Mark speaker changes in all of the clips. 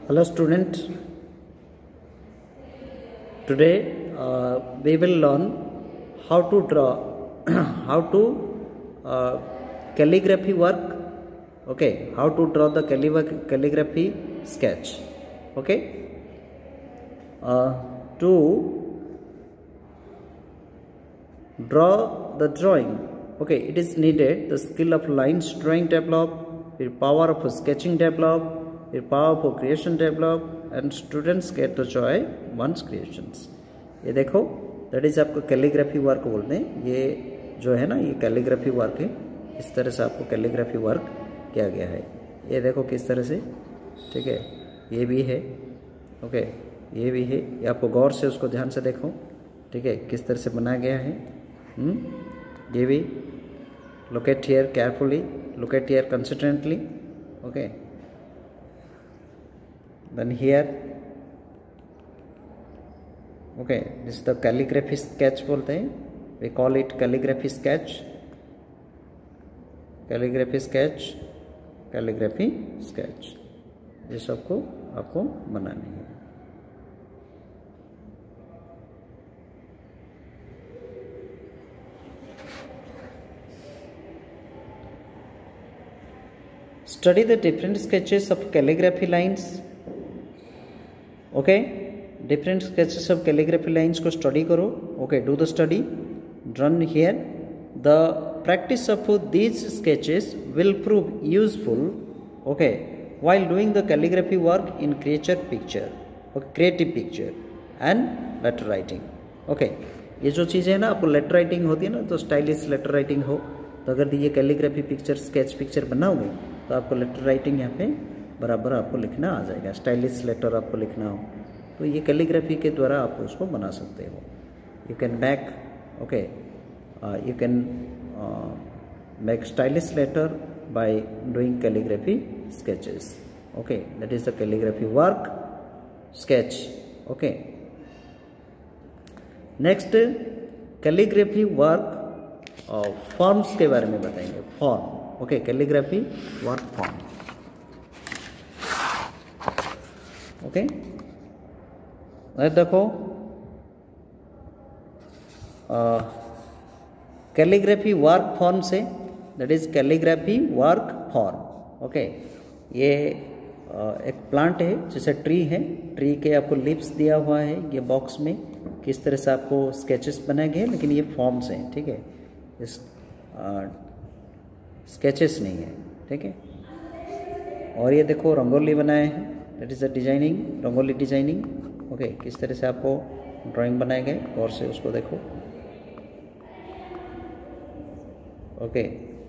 Speaker 1: Hello student, today we will learn how to draw how to calligraphy work. Okay, how to draw the calligraphy sketch. Okay, to draw the drawing, okay, it is needed the skill of lines drawing develop, the power of sketching develop, the power of creation develop, and students get the joy once creations. ये देखो, that is आपको calligraphy work बोलते हैं. ये जो है ना, ये कैलीग्राफी वर्क है. इस तरह से आपको कैलीग्राफी वर्क किया गया है. ये देखो किस तरह से, ठीक है. ये भी है, ओके, ये भी है. ये आपको गौर से उसको ध्यान से देखो, ठीक है, किस तरह से बनाया गया है. ये भी, look at here carefully, look at here consistently, okay. Then here, okay, this is the calligraphy sketch बोलते हैं. We call it calligraphy sketch, calligraphy sketch, calligraphy sketch. ये सबको आपको बनानी है. Study the different sketches of calligraphy lines. Okay, different sketches of calligraphy lines को study करो. Okay, do the study. Done here. The practice of these sketches will prove useful. Okay, while doing the calligraphy work in creature picture, okay, creative picture and letter writing. Okay, ये जो चीज़ें है ना, आपको letter writing होती है ना, तो स्टाइलिश लेटर राइटिंग हो, तो अगर ये कैलीग्राफी पिक्चर स्केच पिक्चर बनाओगे तो आपको लेटर राइटिंग यहाँ पे बराबर आपको लिखना आ जाएगा. स्टाइलिश लेटर आपको लिखना हो तो ये कैलीग्राफी के द्वारा आप उसको बना सकते हो. You can make, okay, you can make stylish letter by doing calligraphy sketches. Okay, that is the calligraphy work sketch. Okay, next calligraphy work forms के बारे में बताएंगे. Form, okay, calligraphy work form. Okay, देखो, calligraphy work form से, that is calligraphy work form. Okay, ये एक plant है, जैसे ट्री है. ट्री के आपको लिप्स दिया हुआ है ये बॉक्स में, किस तरह से आपको स्केचेस बनाए गए, लेकिन ये फॉर्म्स हैं, ठीक है, इस स्केचेस नहीं है, ठीक है. और ये देखो रंगोली बनाए हैं, that is the designing, rangoli designing. Okay, किस तरह से आपको ड्राइंग बनाए गए, और से उसको देखो. Okay,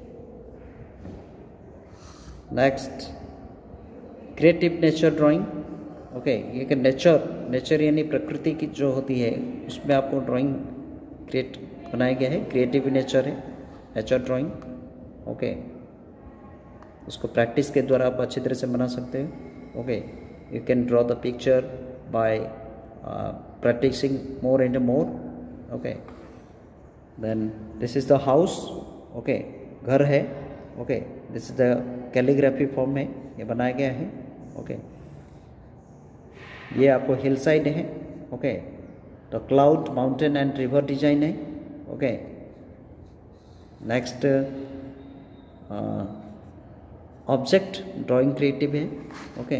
Speaker 1: next creative nature drawing. Okay, ये कि नेचर यानी प्रकृति की जो होती है उसमें आपको ड्राइंग क्रिएट बनाया गया है. क्रिएटिव नेचर है नेचर ड्राइंग. ओके, उसको प्रैक्टिस के द्वारा आप अच्छी तरह से बना सकते हो. Okay, you can draw the picture by practising more and more. Okay, then this is the house. Okay, घर है. Okay, this is the calligraphy form में ये बनाया गया है. ओके, ये आपको हिल साइड है. ओके, तो cloud, mountain and river design है. Okay, next object drawing creative है. ओके,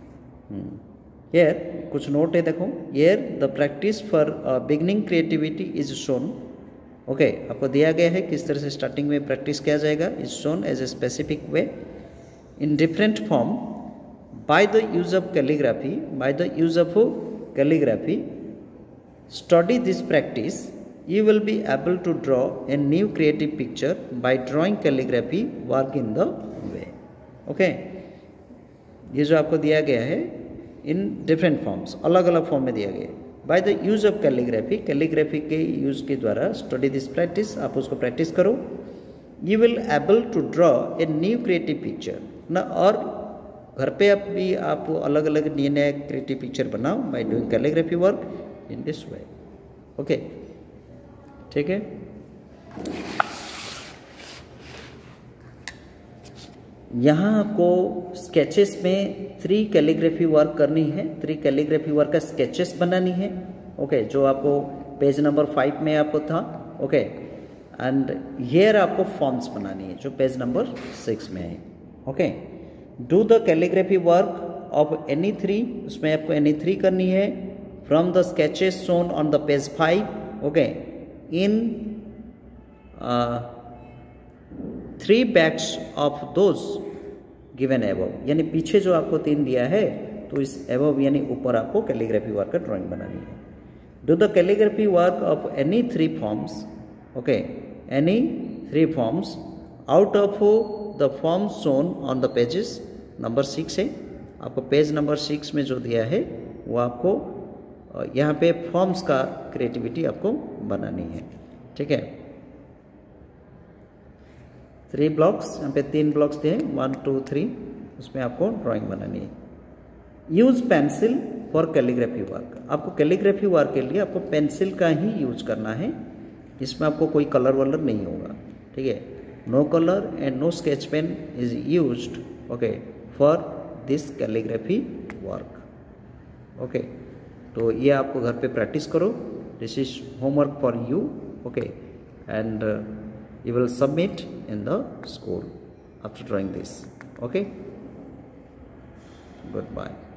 Speaker 1: हियर कुछ नोट है, देखो. Here the practice for beginning creativity is shown. Okay, आपको दिया गया है किस तरह से स्टार्टिंग में प्रैक्टिस किया जाएगा. Is shown as a specific way in different form by the use of calligraphy. By the use of calligraphy, study this practice, you will be able to draw a new creative picture by drawing calligraphy work in the way. Okay, ये जो आपको दिया गया है in different forms, अलग अलग form में दिया गया है. By the use of calligraphy, calligraphy के यूज के द्वारा स्टडी दिस प्रैक्टिस, आप उसको प्रैक्टिस करो. You will able to draw a new creative picture ना. और घर पे आप भी आप अलग अलग नए नए क्रिएटिव पिक्चर बनाओ by doing calligraphy work in this way. Okay, ठीक है. यहाँ आपको स्केचेस में 3 कैलीग्राफी वर्क करनी है, 3 कैलीग्राफी वर्क का स्केचेस बनानी है। ओके, जो आपको पेज नंबर 5 में आपको था। ओके, एंड हियर आपको फॉर्म्स बनानी है जो पेज नंबर 6 में है। Okay, do the calligraphy work of any 3, उसमें आपको एनी 3 करनी है from the sketches shown on the page 5। Okay, in 3 backs of those given above, यानी पीछे जो आपको 3 दिया है तो इस एबव यानी ऊपर आपको कैलीग्राफी वर्क का ड्राइंग बनानी है। Do the calligraphy work of any 3 forms. Okay, any 3 forms out of the form shown on the pages number 6 है। आपको पेज नंबर 6 में जो दिया है वो आपको यहाँ पे फॉर्म्स का क्रिएटिविटी आपको बनानी है। ठीक है, 3 ब्लॉक्स, यहाँ पे 3 ब्लॉक्स दिए, 1 2 3, उसमें आपको ड्राइंग बनानी है। Use pencil for calligraphy work. आपको कैलीग्राफी वर्क के लिए आपको पेंसिल का ही यूज करना है, इसमें आपको कोई कलर वलर नहीं होगा। ठीक है, no colour and no sketch pen is used okay for this calligraphy work. Okay, तो ये आपको घर पे प्रैक्टिस करो। This is homework for you. Okay, and you will submit in the school after drawing this. Okay, goodbye.